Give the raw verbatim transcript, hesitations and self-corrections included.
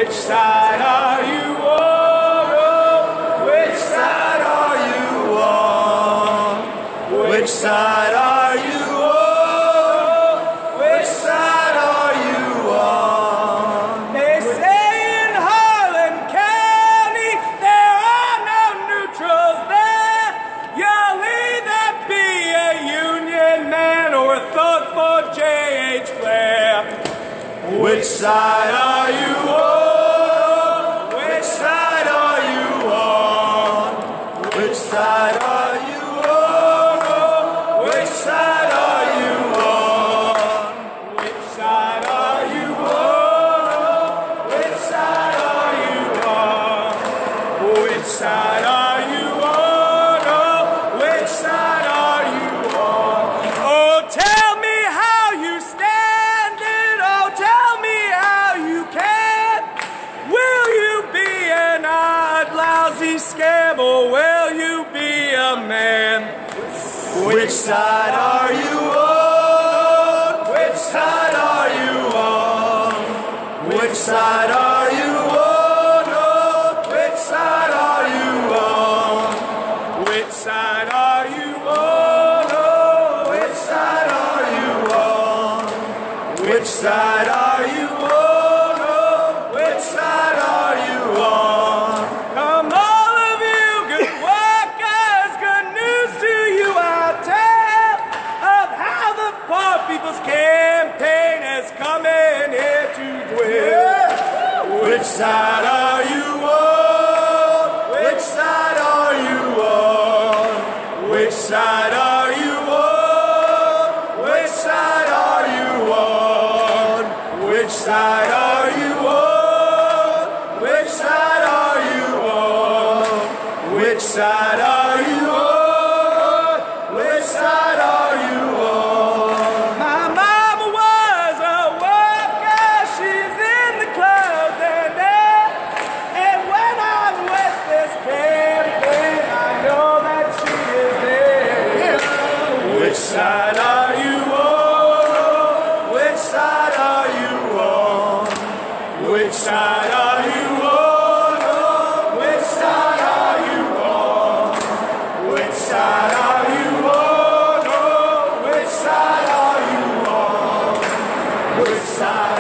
Which side are you on? Oh, which side are you on? Which side are you on? Which side are you on? They say in Harlan County there are no neutrals there. You'll either be a Union man or a thug for J H Blair. Which side are you on? Which side are you on? Which side are you on? Which side are you on? Which side are you on? Which side are you on? Which side are you on? Oh, which side are you on? Oh, tell me how you stand it. Oh, tell me how you can. Will you be an odd, lousy scab, or will you be a man? Which side are you on? Which side are you on? Which side are you on? Oh, which side are you on? Which side are you on? Oh, Which side are you on? Which side are you on? Oh, which side are you on? come all of you good workers, good news to you I'll tell of how the poor people's campaign has come in here to dwell. Which side are you on? Which side are you on? Which side are you on? Which side are you on? Which side are you on? Which side are you on? Which side are you on? Which side are you on? My mama was a worker, she's in the clubs and there. And when I'm with this campaign, I know that she is there. Which side are you on? Which side are you on? Which side are you on? Which side are you on? Which side are you on? Which side are you on? Which side?